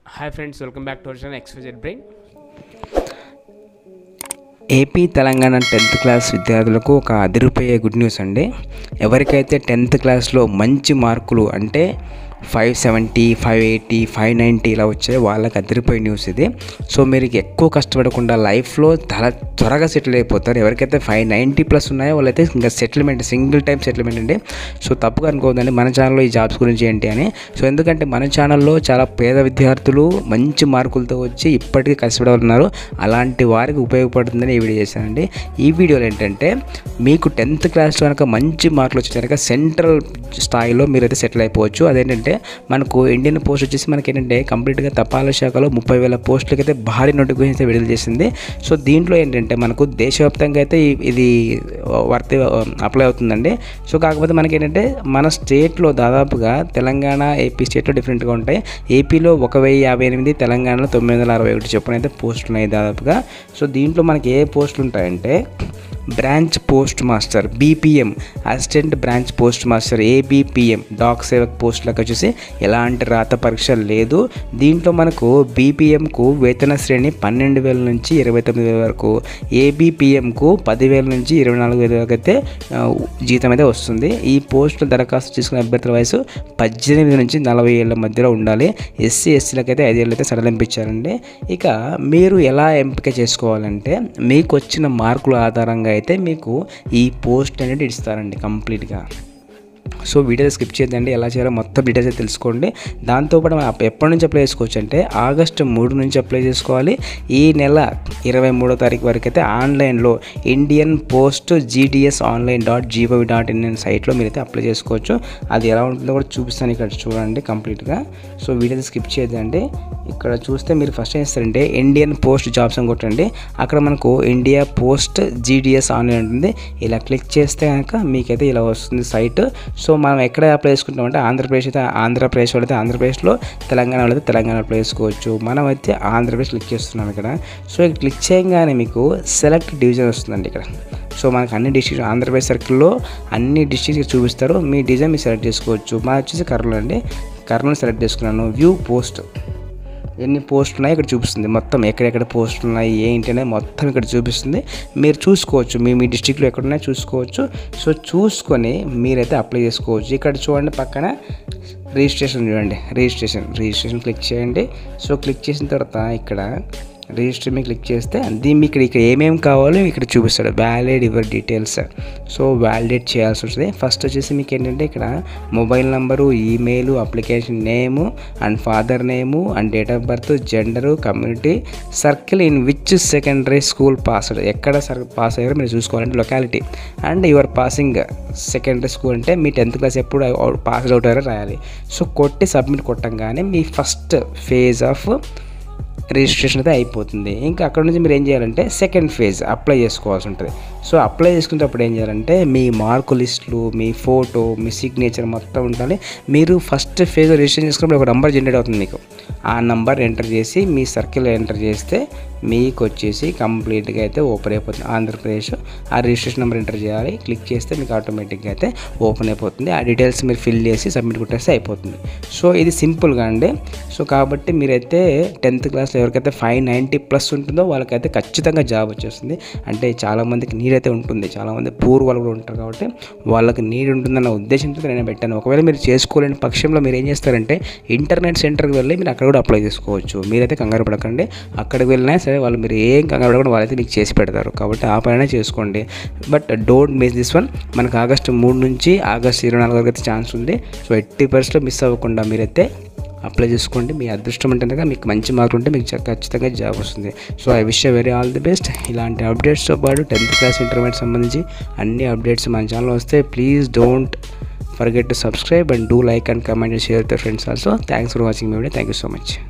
Hi friends, welcome back to our channel XYZ brain. AP Telangana 10th class విద్యార్థులకు ఒక అదిరిపోయే good news అండి. ఎవరికైతే 10th క్లాస్లో మంచి మార్కులు అంటే 570, 580, 590 ఇలా వచ్చాయి వాళ్ళకి అదిరిపోయే న్యూస్ ఇది. సో మీరు ఎక్కువ కష్టపడకుండా లైఫ్లో త్వరగా సెటిల్ అయిపోతారు. ఎవరికైతే 590+ ఉన్నాయో వాళ్ళైతే ఇంకా సెటిల్మెంట్, సింగిల్ టైం సెటిల్మెంట్ అండి. సో తప్పుగా అనుకోవద్దండి మన ఛానల్లో ఈ జాబ్స్ గురించి ఏంటి అని. సో ఎందుకంటే మన ఛానల్లో చాలా పేద విద్యార్థులు మంచి మార్కులతో వచ్చి ఇప్పటికీ కష్టపడుతున్నారు. అలాంటి వారికి ఉపయోగపడుతుందని ఈ వీడియో చేశానండి. ఈ వీడియోలో ఏంటంటే మీకు 10th క్లాస్లో కనుక మంచి మార్కులు వచ్చే కనుక సెంట్రల్ స్థాయిలో మీరైతే సెటిల్ అయిపోవచ్చు. అదేంటంటే మనకు ఇండియన్ పోస్ట్ వచ్చేసి మనకి ఏంటంటే కంప్లీట్గా తపాలా శాఖలో 30,000 పోస్టులకి అయితే భారీ నోటిఫికేషన్ అయితే విడుదల చేసింది. సో దీంట్లో ఏంటంటే మనకు దేశవ్యాప్తంగా అయితే ఇది అప్లై అవుతుందండి. సో కాకపోతే మనకి ఏంటంటే మన స్టేట్లో దాదాపుగా తెలంగాణ, ఏపీ స్టేట్లో డిఫరెంట్గా ఉంటాయి. ఏపీలో 1058, తెలంగాణలో 961 చొప్పున అయితే పోస్టులు ఉన్నాయి దాదాపుగా. సో దీంట్లో మనకి ఏ పోస్టులు ఉంటాయంటే branch post master, BPM assistant branch post master, ABPM Dak Sevak పోస్టులకు వచ్చేసి ఎలాంటి రాత పరీక్ష లేదు. దీంట్లో మనకు BPMకు వేతన శ్రేణి 12,000 నుంచి 29,000 వరకు, ABPMకు 10,000 నుంచి 24,000 వరకు అయితే జీతం అయితే వస్తుంది. ఈ పోస్టులు దరఖాస్తు చేసుకునే అభ్యర్థుల వయసు 18 నుంచి 40 ఏళ్ళ మధ్యలో ఉండాలి. SC, SCలకు అయితే 5 ఏళ్ళు అయితే సడలింపించారండి. ఇక మీరు ఎలా ఎంపిక చేసుకోవాలంటే మీకు వచ్చిన మార్కుల ఆధారంగా అయితే మీకు ఈ పోస్ట్ అనేది ఇస్తారండి కంప్లీట్గా. సో వీడియో స్కిప్ చేయదండి, ఎలా చేయాలో మొత్తం డీటెయిల్స్ అయితే తెలుసుకోండి. దాంతోపాటు మనం ఎప్పటి నుంచి అప్లై చేసుకోవచ్చు అంటే ఆగస్టు 3 నుంచి అప్లై చేసుకోవాలి. ఈ నెల 23వ తారీఖు వరకు అయితే ఆన్లైన్లో ఇండియన్ పోస్ట్ GDS online.gov.in అనే సైట్లో మీరైతే అప్లై చేసుకోవచ్చు. అది ఎలా ఉంటుందో కూడా చూపిస్తాను, ఇక్కడ చూడండి కంప్లీట్గా. సో వీడియో స్కిప్ చేయదండి. ఇక్కడ చూస్తే మీరు ఫస్ట్ ఏం చేస్తారంటే ఇండియన్ పోస్ట్ జాబ్స్ అని కొట్టండి. అక్కడ మనకు ఇండియా పోస్ట్ GDS ఆన్లైన్ ఉంటుంది. ఇలా క్లిక్ చేస్తే కనుక మీకైతే ఇలా వస్తుంది సైట్. సో మనం ఎక్కడ అప్లై చేసుకుంటామంటే ఆంధ్రప్రదేశ్ అయితే ఆంధ్రప్రదేశ్ వాళ్ళైతే ఆంధ్రప్రదేశ్లో, తెలంగాణ వాళ్ళైతే తెలంగాణ అప్లై చేసుకోవచ్చు. మనం అయితే ఆంధ్రప్రదేశ్ క్లిక్ చేస్తున్నాం ఇక్కడ. సో ఇక్కడ క్లిక్ చేయగానే మీకు సెలెక్ట్ డివిజన్ వస్తుందండి ఇక్కడ. సో మనకు అన్ని డిస్ట్రిక్ట్ ఆంధ్రప్రదేశ్ సర్కిల్లో అన్ని డిస్ట్రిక్ట్స్ చూపిస్తారు. మీ డిజైన్ మీరు సెలెక్ట్ చేసుకోవచ్చు. మా వచ్చేసి కర్నూలు అండి, కర్నూలు సెలెక్ట్ చేసుకున్నాను. వ్యూ పోస్ట్ ఎన్ని పోస్టులు ఉన్నాయి ఇక్కడ చూపిస్తుంది. మొత్తం ఎక్కడెక్కడ పోస్టులు ఉన్నాయి ఏంటి అనేది మొత్తం ఇక్కడ చూపిస్తుంది. మీరు చూసుకోవచ్చు, మీ డిస్ట్రిక్ట్లో ఎక్కడున్నాయో చూసుకోవచ్చు. సో చూసుకొని మీరైతే అప్లై చేసుకోవచ్చు. ఇక్కడ చూడండి పక్కన రిజిస్ట్రేషన్ చూడండి, రిజిస్ట్రేషన్ క్లిక్ చేయండి. సో క్లిక్ చేసిన తర్వాత ఇక్కడ రిజిస్టర్ మీద క్లిక్ చేస్తే మీకు ఇక్కడ ఏమేమి కావాలో ఇక్కడ చూపిస్తాడు. Valid your details. సో వ్యాలిడేట్ చేయాల్సి వస్తుంది. ఫస్ట్ వచ్చేసి మీకు ఏంటంటే ఇక్కడ mobile number, email, application name and father name and date of birth, gender, community, circle in which secondary school passed, ఎక్కడ పాస్ అయ్యారో మీరు చూసుకోవాలంటే locality, and your passing secondary school అంటే మీ 10th క్లాస్ ఎప్పుడు పాస్డ్ అవుట్ అయ్యారో రాయాలి. So కొట్టి సబ్మిట్ కొట్టంగానే మీ ఫస్ట్ ఫేజ్ ఆఫ్ రిజిస్ట్రేషన్ అయితే అయిపోతుంది. ఇంకా అక్కడ నుంచి మీరు ఏం చేయాలంటే సెకండ్ ఫేజ్ అప్లై చేసుకోవాల్సి ఉంటుంది. సో అప్లై చేసుకునేటప్పుడు ఏం చేయాలంటే మీ మార్కు లిస్టులు, మీ ఫోటో, మీ సిగ్నేచర్ మొత్తం ఉండాలి. మీరు ఫస్ట్ ఫేజ్ రిజిస్ట్రేషన్ చేసుకున్నప్పుడు ఒక నెంబర్ జనరేట్ అవుతుంది మీకు. ఆ నెంబర్ ఎంటర్ చేసి మీ సర్కిల్ ఎంటర్ చేస్తే మీకు వచ్చేసి కంప్లీట్గా అయితే ఓపెన్ అయిపోతుంది ఆంధ్రప్రదేశ్. ఆ రిజిస్ట్రేషన్ నెంబర్ ఎంటర్ చేయాలి. క్లిక్ చేస్తే మీకు ఆటోమేటిక్గా అయితే ఓపెన్ అయిపోతుంది. ఆ డీటెయిల్స్ మీరు ఫిల్ చేసి సబ్మిట్ కొట్టేస్తే అయిపోతుంది. సో ఇది సింపుల్గా అండి. సో కాబట్టి మీరైతే 10th క్లాస్లో ఎవరికైతే 590+ ఉంటుందో వాళ్ళకైతే ఖచ్చితంగా జాబ్ వచ్చేస్తుంది. అంటే చాలామందికి నీడ్ అయితే ఉంటుంది, చాలామంది పూర్ వాళ్ళు కూడా ఉంటారు కాబట్టి వాళ్ళకి నీడ్ ఉంటుందన్న ఉద్దేశంతో నేను పెట్టాను. ఒకవేళ మీరు చేసుకోలేని పక్షంలో మీరు ఏం చేస్తారంటే ఇంటర్నెట్ సెంటర్కి వెళ్ళి మీరు అక్కడ కూడా అప్లై చేసుకోవచ్చు. మీరైతే కంగారు పడకండి. అక్కడికి వెళ్ళినా సరే వాళ్ళు మీరు ఏం కంగారు పడకుండా వాళ్ళైతే మీకు చేసి పెడతారు. కాబట్టి ఆ పైన చేసుకోండి. But don't miss this one. మనకు ఆగస్టు 3 నుంచి ఆగస్టు 24 వరకు అయితే ఛాన్స్ ఉంది. సో 80% మిస్ అవ్వకుండా మీరైతే అప్లై చేసుకోండి. మీ అదృష్టం అంటే మీకు మంచి మార్కులు ఉంటే మీకు ఖచ్చితంగా జాబ్ వస్తుంది. So I wish very all the best. ఇలాంటి అప్డేట్స్తో పాటు 10th క్లాస్ ఇంటర్మీడియట్ సంబంధించి అన్ని అప్డేట్స్ మన ఛానల్ వస్తే please don't forget to subscribe and do like and comment and share with your friends also. Thanks for watching my video. Thank you so much.